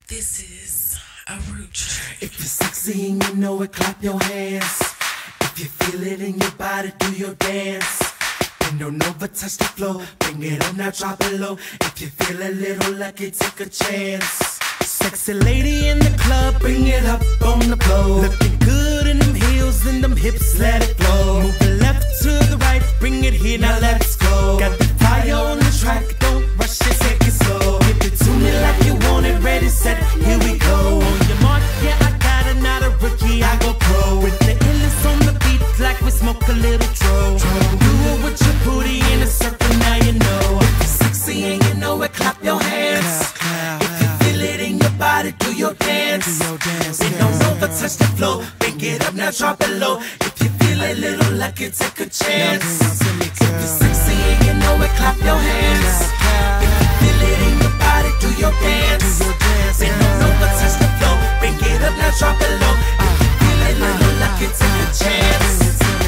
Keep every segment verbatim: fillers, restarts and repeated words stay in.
This is a root track. If you're sexy and you know it, clap your hands. If you feel it in your body, do your dance. Bend on over, touch the floor. Bring it up, now drop it low. If you feel a little lucky, take a chance. Sexy lady in the club, bring it up on the floor. Looking good in them heels and them hips, let it flow. Move the left to the right, bring it here, now let's go. Got the fire on the track, don't rush it, take it slow. Give it to me like you want it, ready, set, here we go. On your mark, yeah, I got it, not a rookie, I go pro. With the illness on the beat, like we smoke a little dro. Do it with your booty in a circle, now you know. If you're sexy and you know it, clap your hands. If you feel it in your body, do your dance. Bend on over, touch the floor. Pick it up, now drop it low. If you feel a little lucky, take a chance. If you're sexy and you know it, clap your hands. If you feel it in your body, do your dance. Bend on over, touch the floor. Pick it up, now drop it low. If you feel a little lucky, take a chance.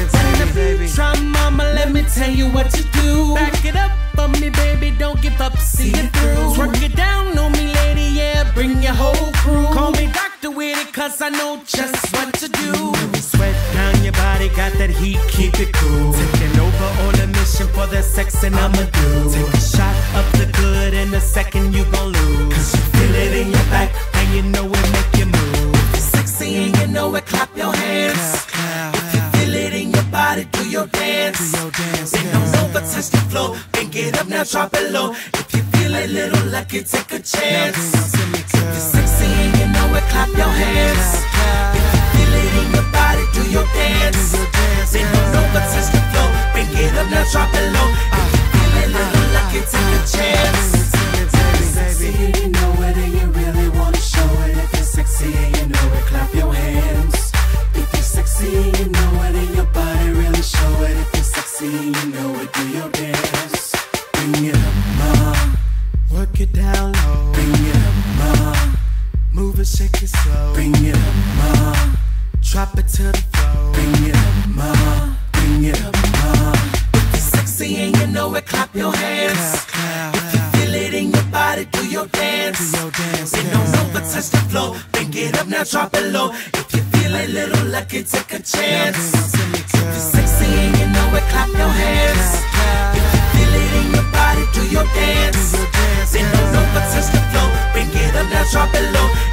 Try, mama, let me tell you what to do. Back it up for me, baby, don't give up, see it through. Work it down on me, lady, yeah, bring your whole crew. Call me doctor with it, cause I know just what to do. Sweat down your body, got that heat, keep it cool. Taking over on a mission for the sex and I'ma do. Take a shot of the good in a second you gon' lose. Cause you feel it in your back and you know it make you move. If you're sexy and you know it, clap your hands. If you feel it in your body, do your dance. Bend on over, touch the floor. Pick it up, now drop it low. If you feel a little lucky, take a chance. If you're sexy and you know it, clap your hands. If you feel it in your body, do your dance. Bend on over, touch the floor. Pick it up, now drop it low. If you feel a little lucky, take a chance. If you're sexy and you know it and you really wanna show it. If you're sexy and you know it, clap your hands. If you're sexy and you know it and your body really show it. If you're sexy and you know it, do your dance. Bring it up, ma. Work it down low. Bring it up, ma. Move it, shake it slow. Bring it up, ma. Drop it to the floor. Bring it up, ma. Bring it up, ma. If you're sexy and you know it, clap your hands. If you feel it in your body, do your dance. Bend on over, touch the floor. Bring it up, now drop it low. If you feel a little lucky, take a chance. If you're sexy and you know it, clap your hands. If you feel it in your body, do your dance. Bend on over, touch the floor. Bring it up, now drop it low.